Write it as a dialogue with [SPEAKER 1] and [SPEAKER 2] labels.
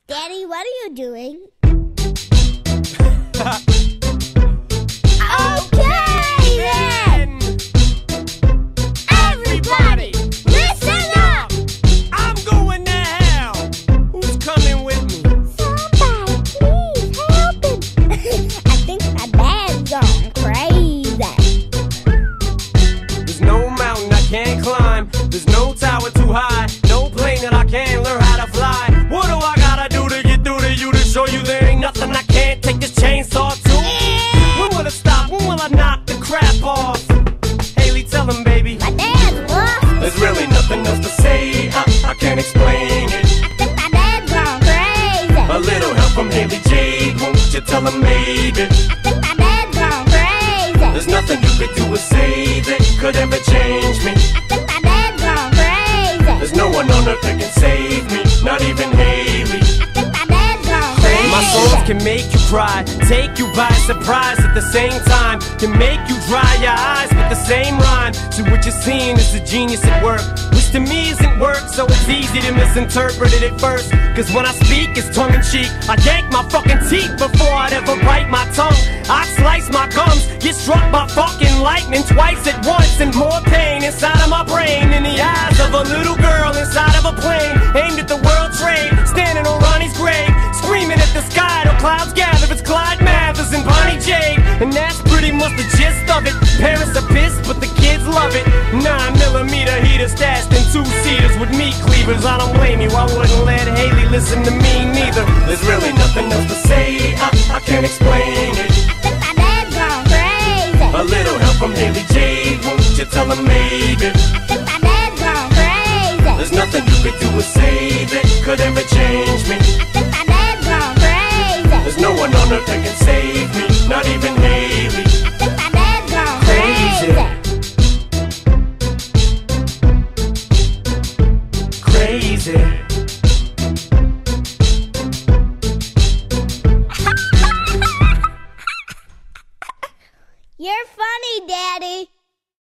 [SPEAKER 1] Daddy, what are you doing? Okay then! Everybody, listen up!
[SPEAKER 2] I'm going to hell! Who's coming with me?
[SPEAKER 1] Somebody, please help him! I think my dad's gone crazy.
[SPEAKER 2] There's no mountain I can't climb. There's no tower too high. No plane that I can't learn how to fly. What do I gotta do to get through to you to show you there ain't nothing I can't take this chainsaw to? When will it stop? When will I knock the crap off? Haley, tell him, baby.
[SPEAKER 1] My dad's lost.
[SPEAKER 2] There's really nothing else to say. I can't explain it.
[SPEAKER 1] I think my dad's gone crazy.
[SPEAKER 2] A little help from Haley Jade. Won't you tell him, maybe?
[SPEAKER 1] I think my dad's gone crazy.
[SPEAKER 2] There's nothing you could do or say that could ever change me.
[SPEAKER 1] I think my dad's gone crazy.
[SPEAKER 2] There's no one on earth that can save me, not even Haley.
[SPEAKER 1] I think my dad's gone crazy.
[SPEAKER 2] My songs can make you cry, take you by surprise at the same time. Can make you dry your eyes with the same rhyme. So what you're seeing is a genius at work, which to me isn't work, so it's easy to misinterpret it at first. Cause when I speak, it's tongue-in-cheek. I yank my fucking teeth before I'd ever bite my tongue. I slice my gums, get struck by fucking lightning twice at once, and more pain inside of my brain in the eyes of a little girl inside of a plane aimed at the World Trade, standing on Ronnie's grave, screaming at the sky till clouds gather. It's Clyde Mathers and Bonnie Jade, and that's pretty much the gist of it. Parents are pissed, but the kids love it. 9mm heater stashed in 2-seaters with meat cleavers. I don't blame you, I wouldn't let Haley listen to me neither. There's really nothing else to say, I can't explain it.
[SPEAKER 1] I think my dad's gone crazy.
[SPEAKER 2] A little help from Haley Jade, won't you tell him, maybe?
[SPEAKER 1] I think my dad's gone crazy.
[SPEAKER 2] There's nothing you could do or say that could ever change me.
[SPEAKER 1] I think my dad's gone crazy.
[SPEAKER 2] There's no one on earth that can save me, not even Haley.
[SPEAKER 1] I think my dad's gone
[SPEAKER 2] Crazy.
[SPEAKER 1] crazy.
[SPEAKER 2] Crazy.